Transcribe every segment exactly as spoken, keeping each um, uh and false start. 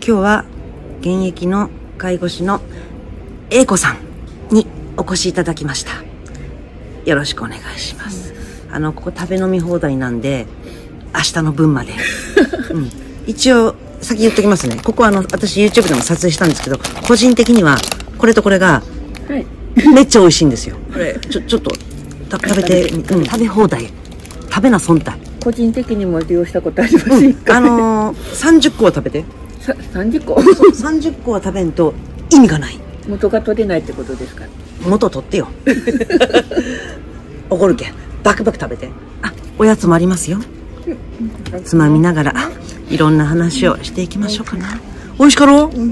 今日は現役の介護士の英子さんにお越しいただきました。よろしくお願いします。うん、あのここ食べ飲み放題なんで明日の分まで、うん、一応先言っときますね。ここはあの私 YouTube でも撮影したんですけど、個人的にはこれとこれがめっちゃ美味しいんですよ。これちょちょっと食べて、うん、食べ放題、食べな損体。 個人的にも利用したことあります、うん、 あのー、さんじゅっこは食べて。 ささんじゅっこさんじゅっこは食べんと意味がない。 元が取れないってことですか。 元取ってよ。怒るけんバクバク食べて。あ、おやつもありますよ。つまみながらいろんな話をしていきましょうかな。美味しかろう。うん、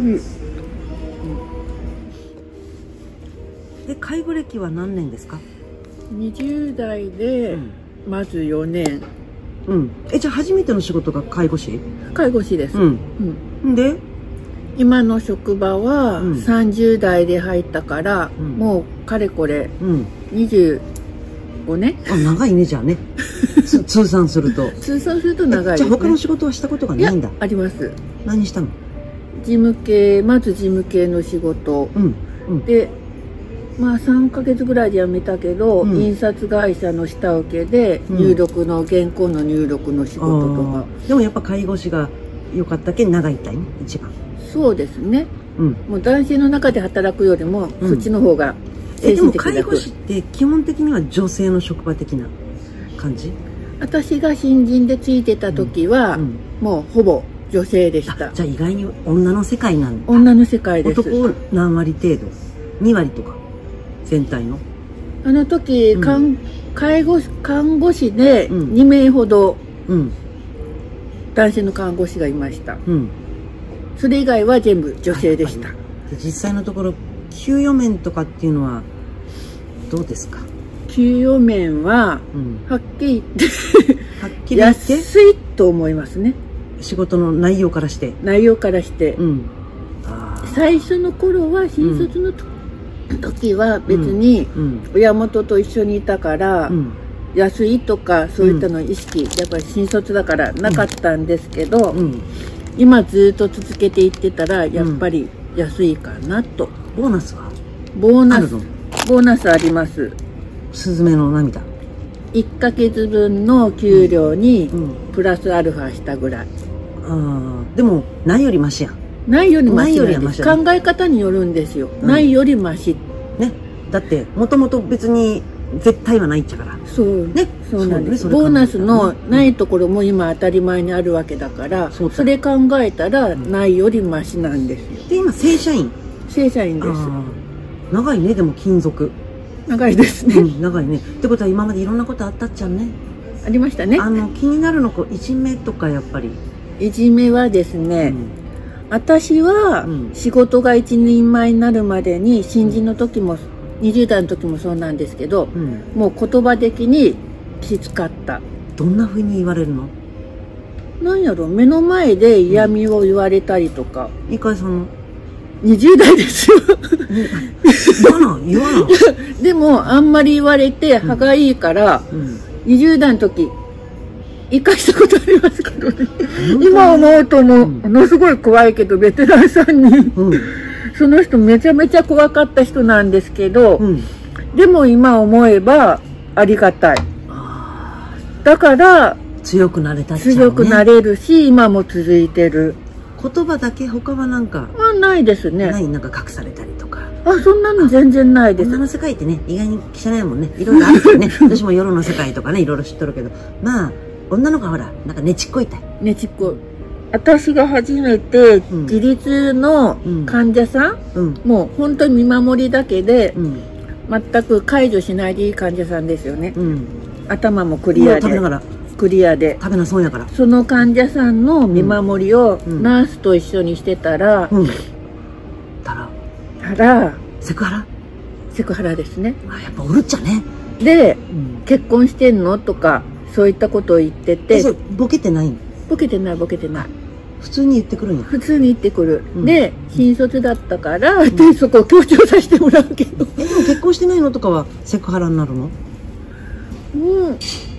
で介護歴は何年ですか。 にじゅう代でまずよねん。 うん、えじゃあ初めての仕事が介護士。介護士です。うん、 うん、で今の職場はさんじゅう代で入ったから、うん、もうかれこれにじゅうごねん。 あ、長いね。じゃあね。通算すると通算すると長いですね。 じゃあ他の仕事はしたことがないんだ。 あります。 何したの。 事務系、まず事務系の仕事、うんうん、でまあさんかげつぐらいで辞めたけど、うん、印刷会社の下請けで入力の、うん、原稿の入力の仕事とか。 でもやっぱ介護士が良かったけん長いったいね、一番。 そうですね、うん、もう男性の中で働くよりも、うん、そっちの方が精神的な。でも介護士って基本的には女性の職場的な感じ。 私が新人でついてた時は、うんうん、もうほぼ女性でした。 じゃあ意外に女の世界なんだ。 女の世界です。 男何割程度。に割とか全体の。 あの時、うん、介護看護師でにめいほど、うん、男性の看護師がいました。うん、それ以外は全部女性でした。 実際のところ給与面とかっていうのはどうですか。 給与面は、うん、はっきり言ってはっきり言って安いと思いますね。 仕事の内容からして。 内容からして、うん、最初の頃は新卒のと、うん、時は別に親元と一緒にいたから、うん、安いとかそういったの意識、うん、やっぱり新卒だからなかったんですけど、うんうん、今ずっと続けていってたらやっぱり安いかなと。 うん、ボーナスはボーナスボーナスあります。 すずめの涙いっかげつぶんの給料にプラスアルファしたぐらい。 ああ、でもないよりマシやん。 ないよりマシなんです。考え方によるんですよ。うん、ないよりマシね。 だってもともと別に絶対はないっちゃから。 そうね。そうなんです。ボーナスのないところも今当たり前にあるわけだから、うん、それ考えたらないよりマシなんですよ。 で今正社員。 正社員です。 長いね。でも勤続長いですね。うん、 長いね。ってことは今までいろんなことあったっちゃんね。 ありましたね。 あの気になるのこういじめとかやっぱり。 いじめはですね、うん、私は仕事が一人前になるまでに新人の時もにじゅう代の時もそうなんですけど、うん、もう言葉的にきつかった。 どんな風に言われるの。 なんやろ、目の前で嫌味を言われたりとか。 いかいさんのにじゅう代ですよ。 言わな言わな。 でもあんまり言われて歯がいいから、うんうん、にじゅう代の時一回したことありますけどね。今思うともう、ものすごい怖いけどベテランさんに、うん、その人めちゃめちゃ怖かった人なんですけど、うん、でも今思えばありがたい。だから強くなれたっちゃうね。 強くなれるし今も続いてる。 言葉だけ他はなんかあないですね。 ない、なんか隠されたりとか。 あ、そんなの全然ないです。 女の世界ってね意外に汚いもんね。いろいろあるよね。私も夜の世界とかねいろいろ知っとるけど、まあ女の子はほらなんかねちっこいたい。 ねちっこい。私が初めて自立の患者さん、うん、もう本当に見守りだけで、うん、全く介助しないでいい患者さんですよね。うん、頭もクリアで。食べながらクリアで食べなそうやから。 その患者さんの見守りをナースと一緒にしてたら、うんうん、 たらたらセクハラセクハラですね。 あ、やっぱおるっちゃね。 で、うん、結婚してんのとかそういったことを言ってて。 ボケてないの。 ボケてないボケてない。 普通に言ってくるんや。 普通に言ってくる。うん、で新卒だったから、うん、でそこを強調させてもらうけど。 えでも結婚してないのとかはセクハラになるの。 うん。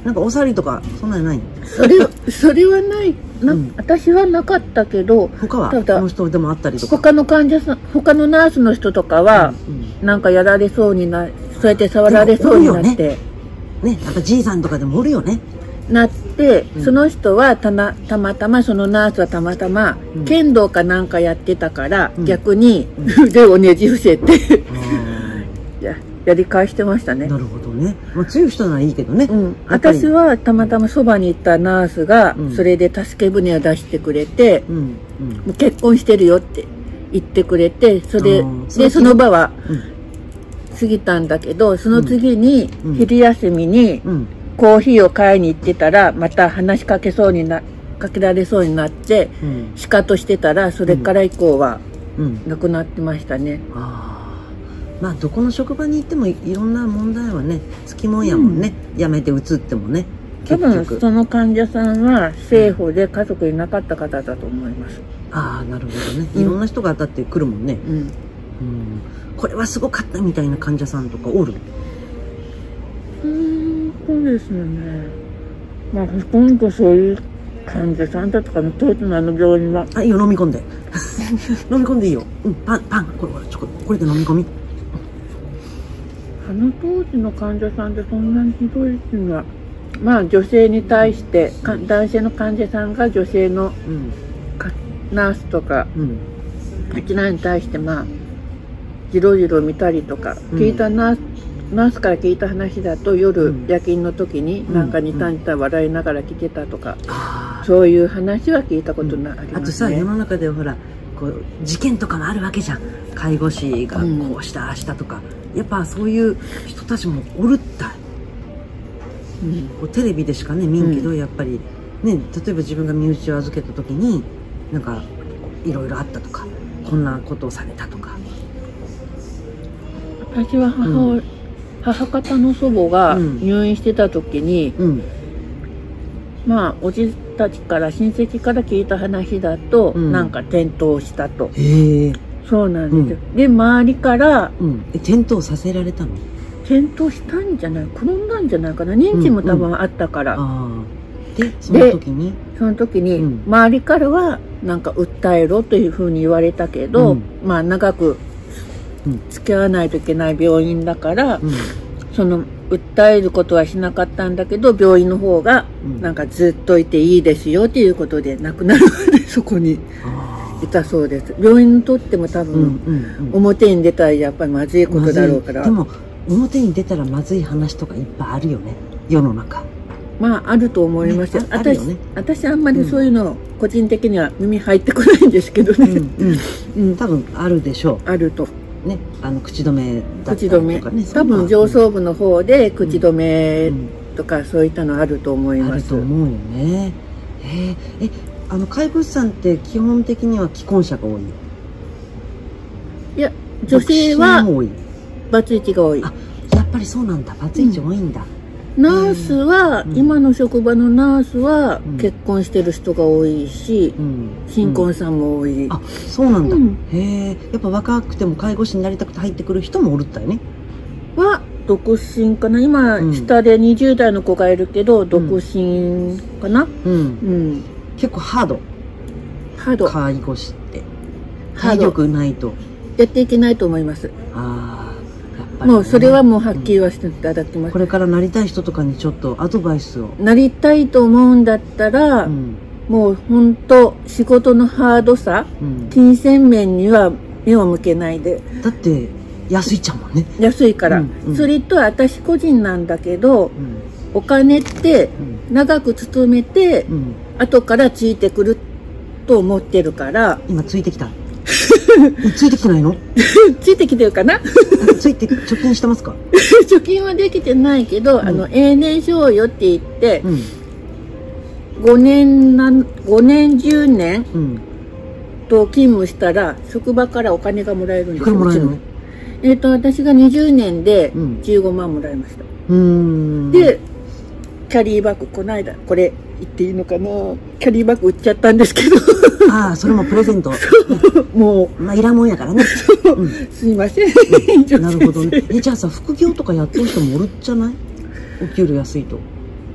なんかおさりとかそんなんないの？ それそれはないな、うん、私はなかったけど、 他はこの人でもあったりとか、 他の患者さん、他のナースの人とかは、うんうん、なんかやられそうにな、そうやって触られそうになって、 ね、なんかじいさんとかでもおるよね。 なって、うん、その人はたなたまたまそのナースはたまたま、うん、剣道かなんかやってたから、うん、逆に腕をねじ伏せてややり返してましたね。 なるほどね。まあ、強い人ならいいけどね。 うん、私はたまたまそばにいたナースが、うん、それで助け舟を出してくれて、うんうん、もう結婚してるよって言ってくれて、それでその場は過ぎたんだけど、その次に昼休みに、うんうんコーヒーを買いに行ってたらまた話しかけそうになかけられそうになって、うん、シカトしてたらそれから以降はなくなってましたね。うんうん、 あまあどこの職場に行ってもいろんな問題はねつきもんやもんね、うん、辞めて移ってもね。 多分その患者さんは生保で家族いなかった方だと思います。 ああなるほどね。いろんな人が当たってくるもんね。うんうん、これはすごかったみたいな患者さんとかおる？ そうですよね。まあほとんどそういう患者さんだとかの当時のあの病院は。 あいいよ飲み込んで。飲み込んでいいよ。うんパンパンこれこれちょこれで飲み込み。 あの当時の患者さんってそんなにひどいっていうのはまあ女性に対してか男性の患者さんが女性の、うん、ナースとか、うん、あちらに対してまあじろじろ見たりとか、うん、聞いたナースナースから聞いた話だと夜、うん、夜勤の時になんか似た似た笑いながら聞けたとか、うん、そういう話は聞いたことがありますね。 あとさ世の中でほらこう事件とかもあるわけじゃん。介護士がこうしたああしたとか、うん、やっぱそういう人たちもおるったい、うん、こうテレビでしかね見んけど、うん、やっぱりね例えば自分が身内を預けた時になんかいろいろあったとかこんなことをされたとか。 私は母親、うん母方の祖母が入院してた時に、うん、まあおじたちから親戚から聞いた話だと、うん、なんか転倒したと。へえ。そうなんですよ。うん、で周りから、 うん、転倒させられたの？ 転倒したんじゃない転んだんじゃないかな認知も多分あったから。 うんうん、でその時にその時に、うん、周りからはなんか訴えろというふうに言われたけど、うん、まあ長く付き合わないといけない病院だから、うん、その訴えることはしなかったんだけど病院の方がなんかずっといていいですよということで亡くなるまでそこにいたそうです。病院にとっても多分表に出たらやっぱりまずいことだろうから。 でも表に出たらまずい話とかいっぱいあるよね世の中。 まああると思いますよ。ね、私、ね、私あんまりそういうの個人的には耳入ってこないんですけどね。うんうんうん、多分あるでしょう。 あると。 ね、あの口止めだったりとかね。 多分上層部の方で口止めとかそういったのあると思います。 あると思うよね。ええあの介護士さんって基本的には既婚者が多い？ いや女性はバツイチが多い。 あやっぱりそうなんだ。バツイチ多いんだ。 うん、ナースは、うん、今の職場のナースは結婚してる人が多いし、うん、新婚さんも多い、うん、 あそうなんだ、うん、へえやっぱ若くても介護士になりたくて入ってくる人もおるったよね。 は独身かな今、うん、下でにじゅう代の子がいるけど独身かな、うんうん、 結構ハードハード介護士って体力ないとやっていけないと思います。ああもうそれはもうはっきり言わせていただきます、うん、 これからなりたい人とかにちょっとアドバイスを。 なりたいと思うんだったら、うん、もう本当仕事のハードさ、うん、金銭面には目を向けないで。 だって安いちゃうもんね。 安いから、うんうん、それと私個人なんだけど、うん、お金って長く勤めて、うん、後からついてくると思ってるから。 今ついてきたついてきてないの？ ついてきてるかなついて貯金してますか？ 貯金はできてないけど、うん、あの永年賞与って言って、うん、ごねんなんごねんじゅうねんと勤務したら職場からお金がもらえるんですよ。もらえるの？えっと私がにじゅうねんでじゅうごまんもらいました。うん、でキャリーバッグこの間これ言っていいのかなキャリーバッグ売っちゃったんですけどああそれもプレゼントもうまあいらんもんやからね、 うん、すいません、 うん、なるほどね。えじゃあさ副業とかやってる人もおるじゃない？お給料安いと。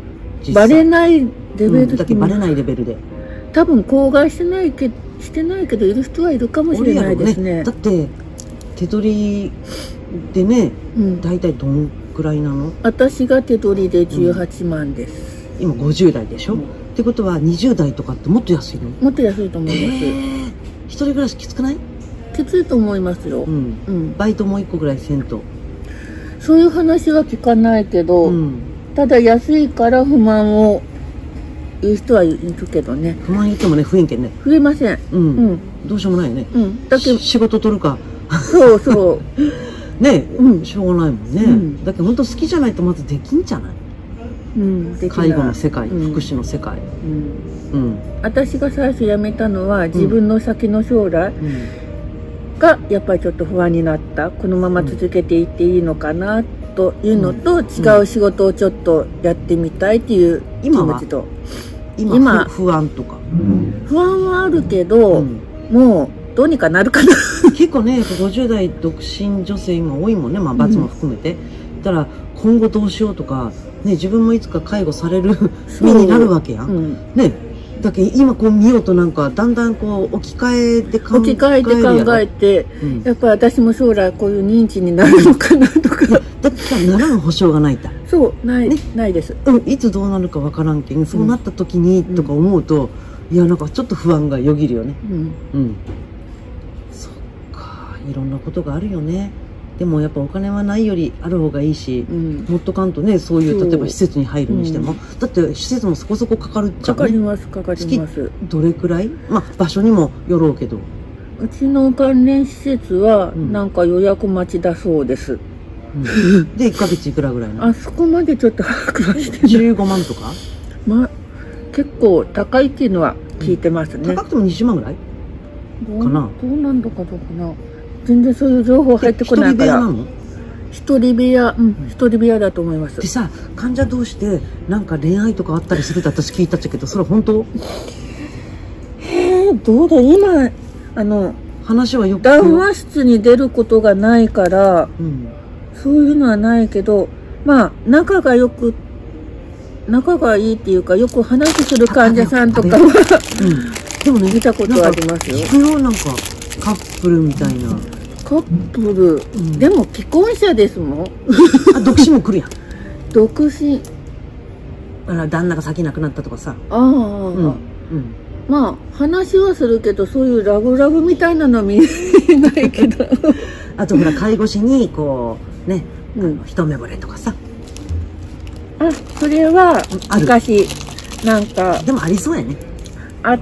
バレないレベル、 うん、だけバレないレベルで多分口外してないけしてないけどいる人はいるかもしれないですね。 ねだって手取りでね、うん、大体どんくらいなの？ 私が手取りでじゅうはちまんです、 うん、今ごじゅうだいでしょ、うん、ってことはにじゅうだいとかってもっと安いの？ もっと安いと思います。えー、一人暮らしきつくない？ きついと思いますよ、 うんうん、バイトもういっこぐらいせんと。 そういう話は聞かないけど、うん、ただ安いから不満を言う人はいるけどね。 不満言ってもね増えんけんね。 増えません、うん、うん、 どうしようもないよね、 うん、だけ仕事取るかそうそうね、うん、しょうがないもんね、うん、だけど本当好きじゃないとまずできんじゃない、うん、介護の世界、うん、福祉の世界、うんうん、 私が最初辞めたのは自分の先の将来、うんがやっぱりちょっと不安になった。このまま続けていっていいのかなというのと、うん、違う仕事をちょっとやってみたいっていう気持ちと、 今, 今不安とか、 うん、不安はあるけど、うん、もうどうにかなるかな結構ねごじゅうだい独身女性今多いもんね、まあ、罰も含めて、うん、だから今後どうしようとか、ね、自分もいつか介護される身になるわけやん、うん、ねだけど今こう見ようとなんかだんだんこう置き換えて考え置き換えて考えて、うん、やっぱり私も将来こういう認知になるのかなとかだってさならん保証がないんだ。 そうない、ね、ないです、 うん、いつどうなるかわからんけんそうなった時に、うん、とか思うといやなんかちょっと不安がよぎるよね。うん、うん、そっかいろんなことがあるよね。でもやっぱお金はないよりある方がいいし、うん、もっとかんとねそういう例えば施設に入るにしても、うん、だって施設もそこそこかかるじゃんね。 かかりますかかります。 どれくらい？まあ場所にもよろうけどうちの関連施設はなんか予約待ちだそうです、 うん、でいっかげついくらぐらいなの？ あそこまでちょっと把握はしてない。 じゅうごまんとか？ まあ結構高いっていうのは聞いてますね、 うん、高くてもにじゅうまんぐらいかな。 どうなんだかどうかな。全然そういう情報入ってこないから。一人部屋、うん、一人部屋だと思います。 でさ、患者同士でなんか恋愛とかあったりするって私聞いたっちゃけど、それは本当？ へえ、どうだ今あの話はよく談話室に出ることがないから、うん、そういうのはないけど、まあ仲がよく仲がいいっていうかよく話する患者さんとかは、うん、でもね見たことはありますよ。 聞くよなんかカップルみたいな。 カップル、うん、でも既婚者ですもん。 あ、独身も来るやん。 独身。 あら、旦那が先亡くなったとかさ。 ああ、うんうん、まあ話はするけどそういうラブラブみたいなのは見えないけど。 あとほら介護士にこうね、うん、一目惚れとかさ。 あ、それは昔なんかでもありそうやね。 あって。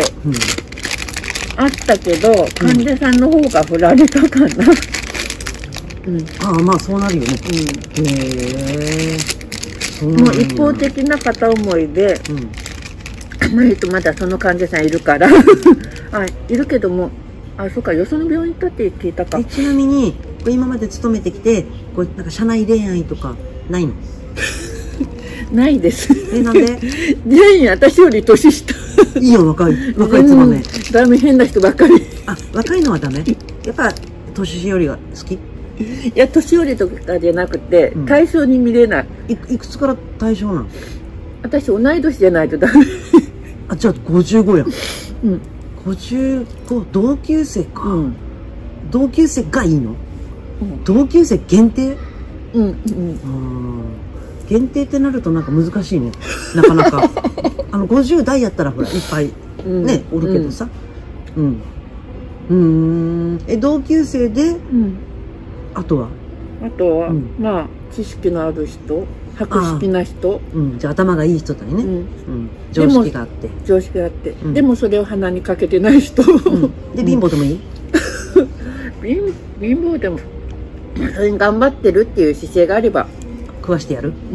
うんあったけど患者さんの方が振られたかな、うん、 ああまあそうなるよね、うん、へえもう一方的な片思いで、うん、まあとまだその患者さんいるからあいるけどもあそうかよその病院行ったって聞いたか。 ちなみに今まで勤めてきてこうなんか社内恋愛とかないの？ ないです。 えなんで？ 全員私より年下。 いいよ若い若いつばめ。 ダメ変な人ばっかり。 あ若いのはダメ？やっぱ年寄りが好き？ いや年寄りとかじゃなくて、うん、対象に見れない。 い, いくつから対象なの？ 私同い年じゃないとダメ。 あじゃあごじゅうごやん。うん。ごじゅうご同級生か。うん、同級生がいいの？うん、同級生限定？うんうん。限定ってなるとなんか難しいねなかなかあのごじゅう代やったらほらいっぱいね、うん、おるけどさうんうんえ同級生で、うん、あとはあとは、うん、まあ知識のある人博識な人、 うん、じゃあ頭がいい人だよね、うんうん、常識があって常識があって、うん、でもそれを鼻にかけてない人、 うん、で貧乏でもいい貧, 貧乏でもそれに頑張ってるっていう姿勢があれば食わしてやる。 うん。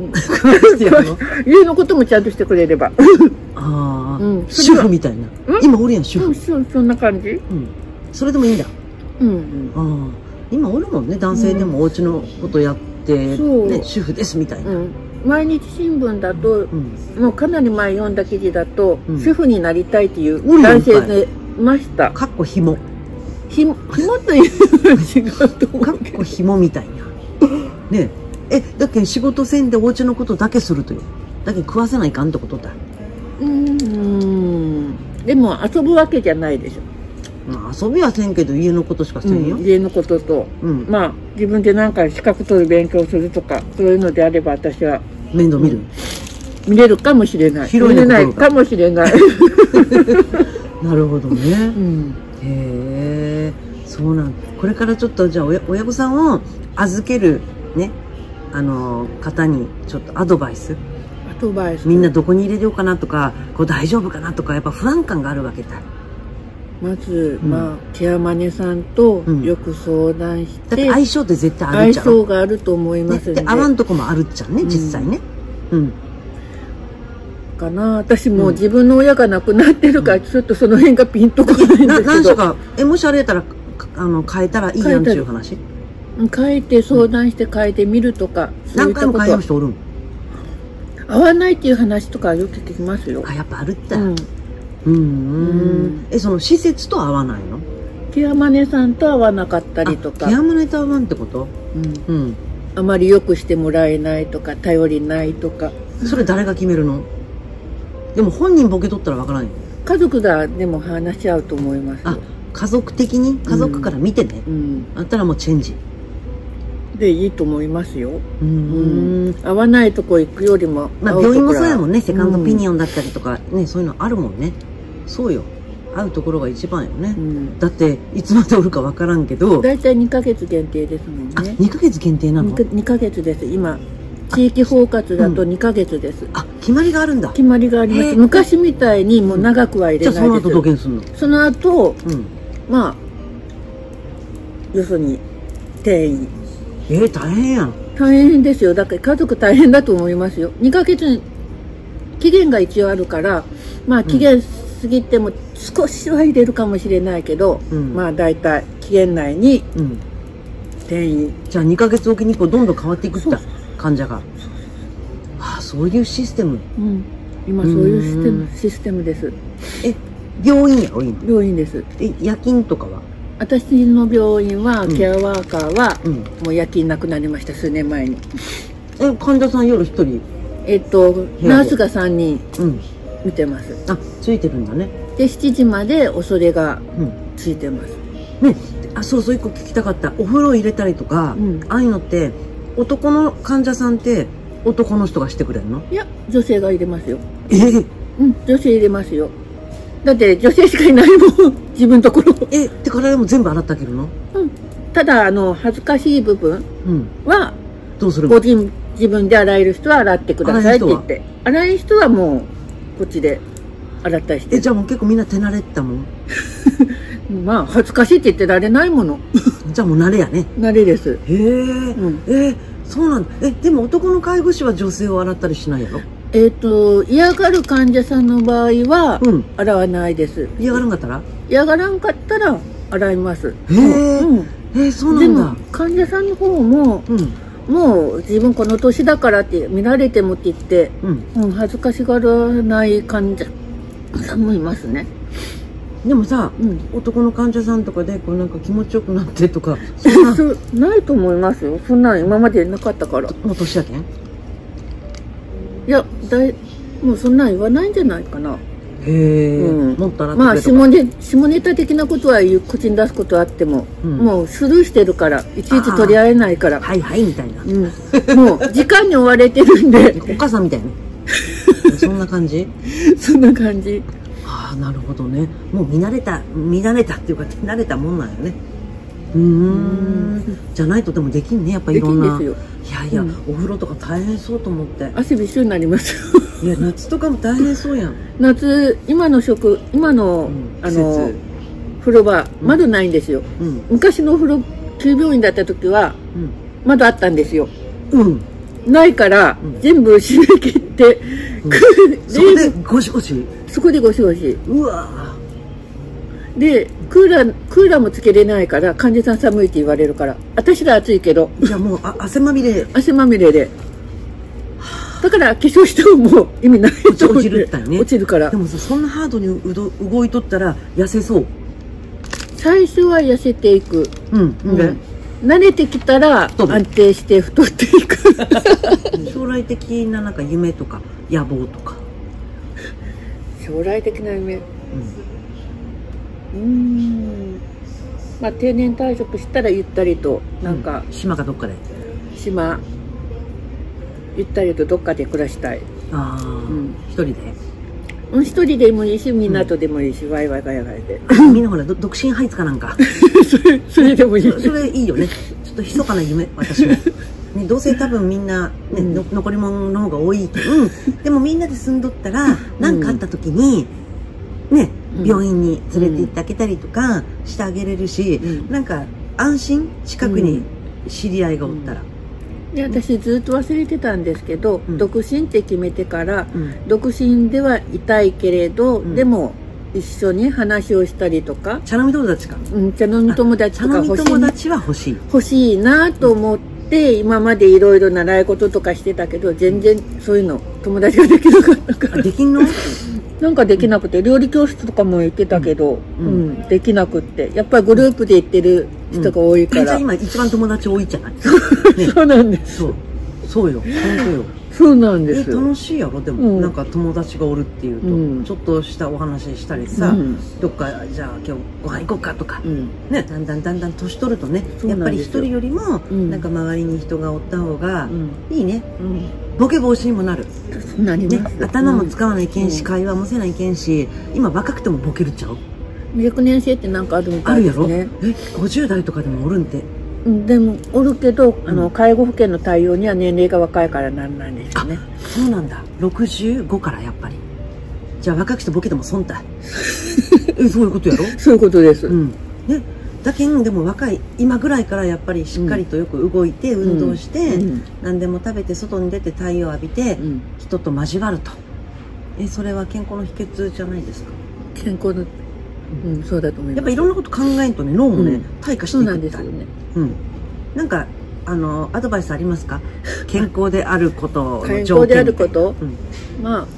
食わしてやるの。家のこともちゃんとしてくれれば。 ああ、うん、主婦みたいな。今おるやん主婦。 そう、そんな感じ。うん。 それでもいいんだ。うん。ああ、今おるもんね男性でもお家のことやってね主婦ですみたいな。 毎日新聞だともうかなり前読んだ記事だと主婦になりたいっていう男性でいました。 かっこひも。 ひも、ひもというのは違うと思う。 かっこひもみたいな。ね。えだけど仕事せんでお家のことだけするというだけど食わせないかんってことだ。 うーん。でも遊ぶわけじゃないでしょ。 まあ遊びはせんけど家のことしかせんよ。 うん、家のことと、 うん、 まあ自分で何か資格取る勉強するとかそういうのであれば私は面倒見る、うん、 見れるかもしれない。 広い見れないかもしれない。 なるほどね。 うん、 へえ、そうなん。これからちょっとじゃあ親親御さんを預けるね、あの方にちょっとアドバイス。 アドバイス。 みんなどこに入れようかなとか、こう大丈夫かなとか、やっぱ不安感があるわけだ。 まず、うん、まあケアマネさんとよく相談して、 うん、だって相性って絶対あるじゃん。 相性があると思いますので、 で合わんとこもあるっちゃんね、実際ね。うん、うんかな。私もう自分の親が亡くなってるから、ちょっとその辺がピンとこないんですけど。 何しかえもしあれやったらあの変えたらいいやんっていう話。 変えて相談して変えてみるとか、 うん、何回も変える人おるん。 合わないっていう話とかよく聞きますよ。 あ、やっぱあるって。うんうん。え、その施設と合わないの？ ケアマネさんと合わなかったりとか。 ケアマネと合わんってこと？うん。うん。 あまりよくしてもらえないとか頼りないとか。 それ誰が決めるの？でも本人ボケ取ったらわからんよ。 家族がでも話し合うと思います。 あ、家族的に家族から見てね。うん。あったらもうチェンジ。 でいいと思いますよ。うん。合わないとこ行くよりも。 まあ病院もそうやもんね。セカンドピニオンだったりとかね、そういうのあるもんね。そうよ。会うところが一番よね。だっていつまでおるかわからんけど。 だいたいにかげつ限定ですもんね。 あ、にかげつ限定なの？ にかげつです。今。地域包括だとにかげつです。 あ、決まりがあるんだ。 決まりがあります。昔みたいにもう長くは入れないです。 じゃあその後どげんすんの？ その後、まあ要するに転移。 えー、大変やん。 大変ですよ。だから家族大変だと思いますよ。にかげつ期限が一応あるから、まあ期限過ぎても少しは入れるかもしれないけど、まあ大体期限内に転移。 じゃあにかげつおきにこうどんどん変わっていくった患者が。ああ、そういうシステム。 うん。今そういうシステムシステムです。 え、病院やろ今？ 病院です。 え、夜勤とかは？ 私の病院はケアワーカーはもう夜勤なくなりました、数年前に。 え、患者さん夜一人？ えっとナースがさんにん見てます。 あ、ついてるんだね。 でしちじまでおそれがついてます。 ね、あ、そうそう、一個聞きたかった。お風呂入れたりとか、ああいうのって男の患者さんって男の人がしてくれるの？いや、 女性が入れますよ。 えー、 うん、女性入れますよ。だって女性しかいないもん、自分のところ。 え、って体も全部洗ってあげるの？ うん。ただ、あの、恥ずかしい部分は、 うん、どうするの？個人、自分で洗える人は洗ってくださいって言って。洗い人はもう、こっちで洗ったりして。 え、じゃあもう結構みんな手慣れてたもん？ まあ、恥ずかしいって言ってられないもの。 じゃあもう慣れやね。 慣れです。 へえ、うん、えー、そうなんだ。え、でも男の介護士は女性を洗ったりしないやろ？ えっと嫌がる患者さんの場合は洗わないです。 嫌がらんかったら？ 嫌がらんかったら洗います。 へえ、え、そうなんだ。 でも患者さんの方ももう自分この年だからって見られてもって言って恥ずかしがらない患者さんもいますね。 でもさ、男の患者さんとかでこうなんか気持ちよくなってとかそんなないと思いますよ。そんな今までなかったから。 もう年やけん？ いや、だいもうそんなん言わないんじゃないかな。 へえ、うん、もっと洗ってくれとか。 まあ下ネ下ネタ的なことは言う口に出すことはあっても、うん、もうスルーしてるからいちいち取り合えないから。 はいはいみたいな。うん、 もう時間に追われてるんで。 お母さんみたいね。そんな感じ？ そんな感じ。 ああ、なるほどね。もう見慣れた見慣れたっていうか手慣れたもんなんよね。うん、じゃないとでもできんね、やっぱりいろんな。いやいや、うん、お風呂とか大変そうと思って。 汗びっしょりになりますよ。いや、夏とかも大変そうやん。 夏、今の食今の、うん、あの風呂場窓ないんですよ。うん、昔の風呂急病院だった時は、うん、窓あったんですよ。うん。ないから、うん、全部締め切って、 うん、そこでゴシゴシ。 そこでゴシゴシ。 うわ。 でクーラークーラーもつけれないから患者さん寒いって言われるから、私ら暑いけど、 じゃあもうあ汗まみれ汗まみれで、だから化粧してももう意味ないと思って。落ちるったね。落ちるから。 でもさ、そんなハードにうど動いとったら痩せそう。 最初は痩せていく。うん、うん、 慣れてきたら太る安定して太っていく。 将来的ななんか夢とか野望とか。 将来的な夢。うん。まあ定年退職したらゆったりとなんか、 うん、島かどっかで。 島。ゆったりとどっかで暮らしたい。 ああ、うん、一人で。 うん、一人でもいいし、みんなとでもいいし、うん、ワイワイガヤガヤで。 みんなほら、独身ハイツかなんか。 それ、それでもいい。 そ, それいいよね。ちょっと密かな夢、私も。ね、どうせ多分みんな、ね、うん、の残り物の方が多いけど、うん、でもみんなで住んどったら、何、うん、かあった時に、ね、病院に連れて行ってあげたりとかしてあげれるし、うん、なんか安心、近くに知り合いがおったら。うんで私ずっと忘れてたんですけど、うん、独身って決めてから、うん、独身ではいたいけれど、うん、でも一緒に話をしたりとか茶飲み友達か、 うん、茶飲み友達とか欲しい、茶飲み友達は欲しい欲しいなと思って、うん、今までいろいろ習い事とかしてたけど全然そういうの友達ができなかったから。 できんの？ なんかできなくて、料理教室とかも行ってたけど、うんうん、できなくって、やっぱりグループで行ってる人が多いから。 じゃあ今一番友達多いじゃない。 ね、そうなんです。 そう、そうよ、本当よ。 そうなんです。 え、楽しいやろでも、うん、なんか友達がおるっていうと、うん、ちょっとしたお話したりさ、うん、どっかじゃあ今日ご飯行こうかとか、うん、ね、だんだんだんだん年取るとね、やっぱり一人よりも、うん、なんか周りに人がおった方がいいね。ボケ防止にもなる。 そうなります。 ね、頭も使わないけんし、会話もせないけんし、今若くてもボケるちゃう。 熟年性ってなんかあるみたいですね。 あるやろ？え、ごじゅう代とかでもおるんて。 でもおるけど、あの介護保険の対応には年齢が若いからなんないんですよね。 そうなんだ。ろくじゅうごからやっぱり。じゃあ若くしてボケても損だ。え、そういうことやろ？ そういうことです。 うん。ね。だけんでも若い今ぐらいからやっぱりしっかりとよく動いて、運動して、うん、何でも食べて外に出て太陽浴びて、うん、人と交わると。え、それは健康の秘訣じゃないですか？ 健康の、うん、そうだと思います。 やっぱいろんなこと考えんとね、脳もね、うん、退化していく。 そうなんですよね。 うん。なんかあのアドバイスありますか？健康であることの条件。 健康であること、うん、まあ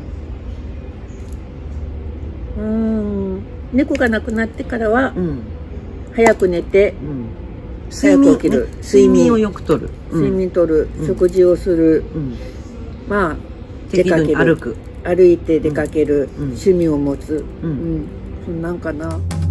うん猫が亡くなってからは、うん、早く寝て、うん、早く起きる、 ね、睡眠をよくとる、 睡眠とる、うん、食事をする、うん、まあ出かける、 歩く、 歩いて出かける、うん、趣味を持つ、うんうん、そんなんかな。